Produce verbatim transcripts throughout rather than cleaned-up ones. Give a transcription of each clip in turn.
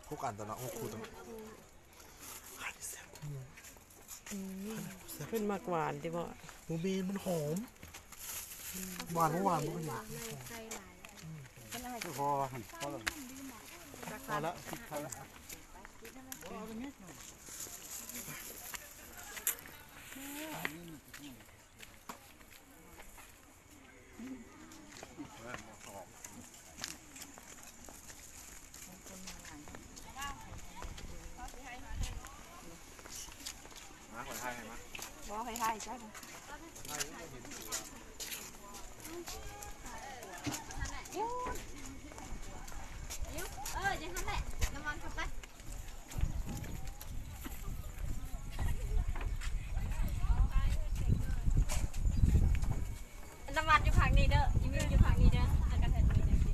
หกอันตัวเนาะหกคู่ตัวขึ้นมากหวานดิบ่หมูบีนมันหอมหวานหวานมันก็อยู่พอพอแล้วพอแล้วพอแล้วมาขอไทยไหมบอไทยไทยใช่ไหมเออจะทำแหละน้ำมันเข้าไปน้ำมันอยู่ฝั่งนี้เด้อยิ้มอยู่ฝั่งนี้เด้ออันกันเถิดมีเด้อ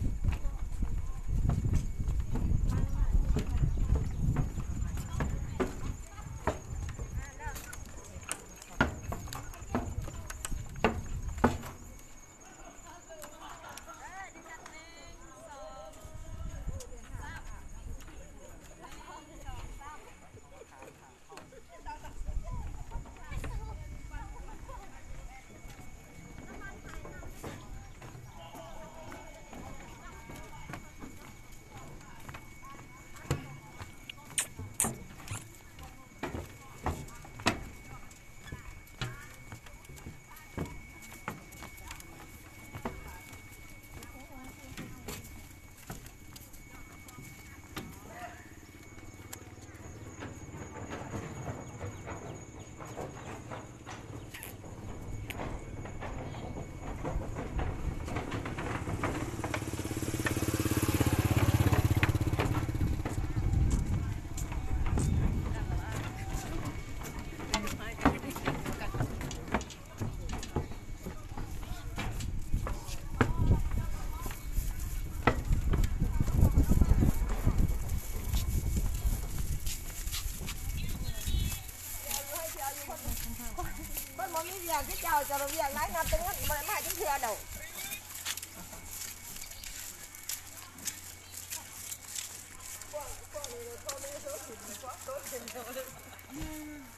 Giờ cái chào cho nó việc lái ngập tiếng mà mãi cái thừa đâu. Con con này nó con này nó số thì nó số thì nó.